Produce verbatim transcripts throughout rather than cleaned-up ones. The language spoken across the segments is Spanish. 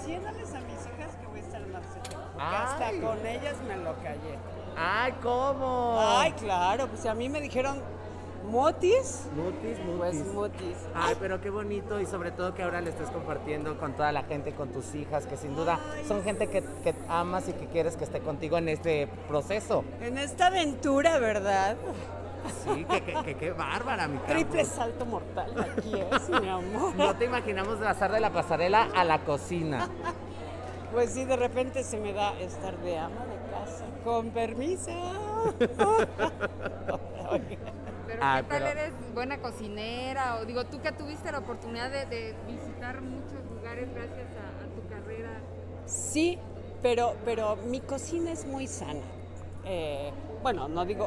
diciéndoles a mis hijas que voy a estar en Marcelo. Ay. Hasta con ellas me lo callé. ¡Ay, cómo! Ay, claro, pues a mí me dijeron motis, Mutis, mutis. pues motis. Ay, pero qué bonito y sobre todo que ahora le estés compartiendo con toda la gente, con tus hijas, que sin duda Ay, son gente que, que amas y que quieres que esté contigo en este proceso. En esta aventura, ¿verdad? Sí, que, que, que, que bárbara, mi Campos. Triple salto mortal, aquí es, mi amor. No te imaginamos pasar de la pasarela a la cocina. Pues sí, de repente se me da estar de ama de casa. Con permiso. Pero Ah, ¿qué tal pero- eres buena cocinera? O digo, tú que tuviste la oportunidad de, de visitar muchos lugares gracias a, a tu carrera. Sí, pero, pero mi cocina es muy sana. Eh, bueno, no digo,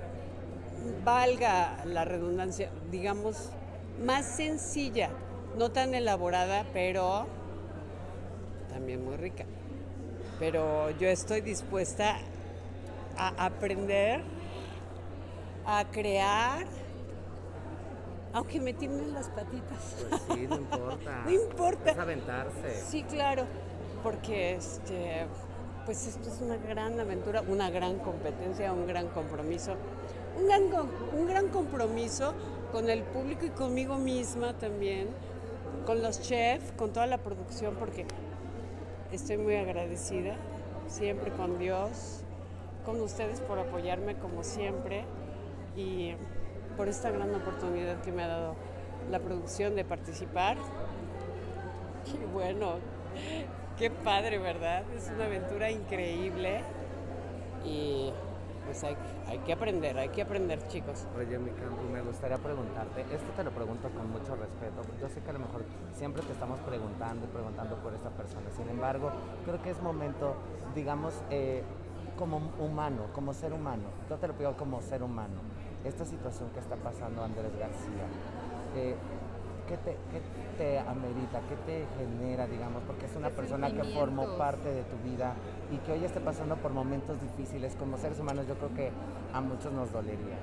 valga la redundancia, digamos, más sencilla, no tan elaborada, pero también muy rica. Pero yo estoy dispuesta a aprender, a crear, aunque me tiemblen las patitas. Pues sí, no importa. No importa. Es aventarse. Sí, claro, porque este, pues esto es una gran aventura, una gran competencia, un gran compromiso, un gran, com- un gran compromiso con el público y conmigo misma también, con los chefs, con toda la producción, porque estoy muy agradecida siempre con Dios, con ustedes por apoyarme como siempre y por esta gran oportunidad que me ha dado la producción de participar. Y bueno, qué padre, ¿verdad? Es una aventura increíble y pues hay, hay que aprender, hay que aprender, chicos. Oye, mi Campo, me gustaría preguntarte, esto te lo pregunto con mucho respeto, yo sé que a lo mejor siempre te estamos preguntando y preguntando por esta persona, sin embargo, creo que es momento, digamos, eh, como humano, como ser humano, yo te lo pido como ser humano, esta situación que está pasando Andrés García, eh, ¿qué te, qué te amerita, qué te genera, digamos, porque es una ¿Qué persona que formó sentimientos? parte de tu vida y que hoy esté pasando por momentos difíciles como seres humanos, yo creo que a muchos nos dolería.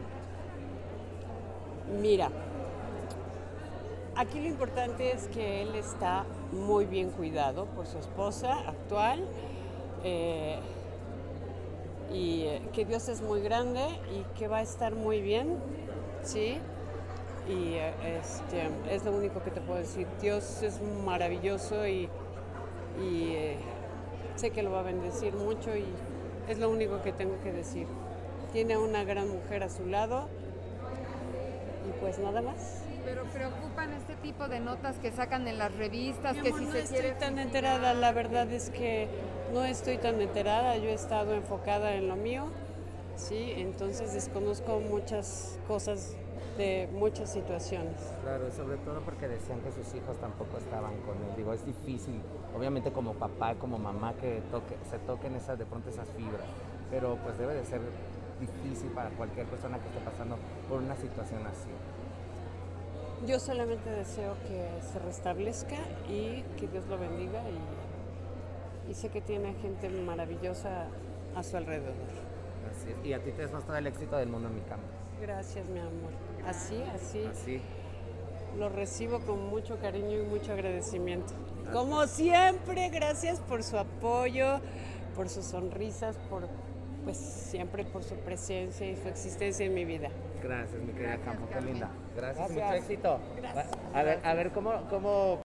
Mira, aquí lo importante es que él está muy bien cuidado por su esposa actual eh, y eh, que Dios es muy grande y que va a estar muy bien, ¿sí? Y eh, este, es lo único que te puedo decir. Dios es maravilloso y, y eh, sé que lo va a bendecir mucho y es lo único que tengo que decir. Tiene una gran mujer a su lado y pues nada más. Pero preocupan este tipo de notas que sacan en las revistas, Mi que amor, si no se estoy quiere tan suicidar. enterada, la verdad es que no estoy tan enterada, yo he estado enfocada en lo mío, sí, entonces desconozco muchas cosas de muchas situaciones. Claro, sobre todo porque decían que sus hijos tampoco estaban con él. Digo, es difícil, obviamente como papá, como mamá, que toque, se toquen esas, de pronto esas fibras, pero pues debe de ser difícil para cualquier persona que esté pasando por una situación así. Yo solamente deseo que se restablezca y que Dios lo bendiga y, y sé que tiene gente maravillosa a su alrededor. Así es. Y a ti te deseo todo el éxito del mundo, mi Campo. Gracias, mi amor. Así, así, Así. lo recibo con mucho cariño y mucho agradecimiento. Como siempre, gracias por su apoyo, por sus sonrisas, por pues siempre por su presencia y su existencia en mi vida. Gracias, mi querida Gracias, Campo, qué Carmen. linda. Gracias, Gracias. mucho éxito. Gracias. A ver, a ver cómo, cómo